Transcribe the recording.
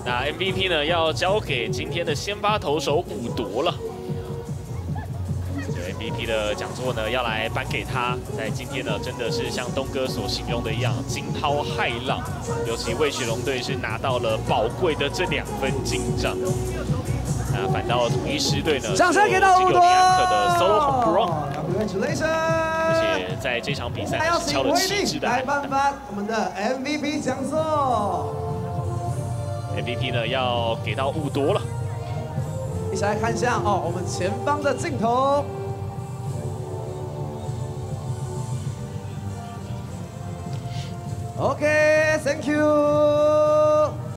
那 MVP 呢，要交给今天的先发投手伍铎了。这 MVP 的讲座呢，要来颁给他。在今天呢，真的是像东哥所形容的一样，惊涛骇浪。尤其味雪龙队是拿到了宝贵的这2分金杖。那反倒统一狮队呢， 掌声给到伍铎的 solo home run。 Congratulations！ 而且在这场比赛是敲了7支的安打。 来颁发我们的 MVP 奖座。 MVP 呢要给到伍铎了。 一起来看一下哦，我们前方的镜头。OK，Thank you。